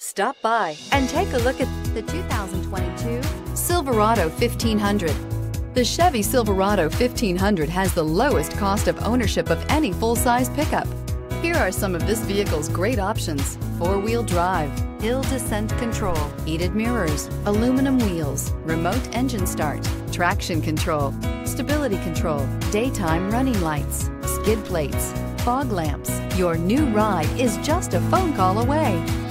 Stop by and take a look at the 2022 Silverado 1500. The Chevy Silverado 1500 has the lowest cost of ownership of any full-size pickup. Here are some of this vehicle's great options: four-wheel drive, hill descent control, heated mirrors, aluminum wheels, remote engine start, traction control, stability control, daytime running lights, skid plates, fog lamps. Your new ride is just a phone call away.